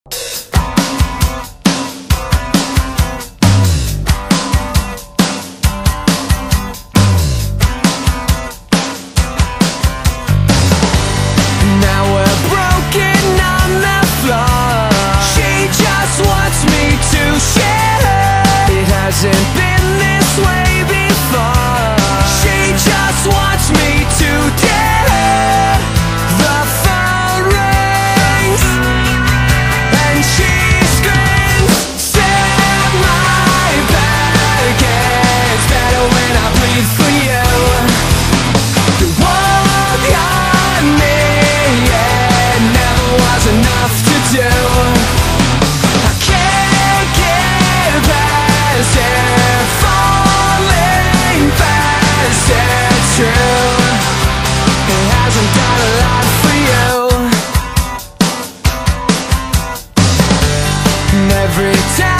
Hasn't been this way before. She just wants me to dare. The phone rings and she screams, "Set my back, it's better when I breathe for you." You walk on me, it never was enough to do. I can't get past it. Falling fast, it's true. It hasn't done a lot for you. And every time